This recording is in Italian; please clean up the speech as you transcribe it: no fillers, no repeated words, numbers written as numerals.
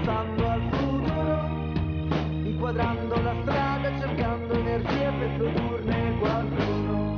pensando al futuro, inquadrando la strada, cercando energie per produrne qualcuno.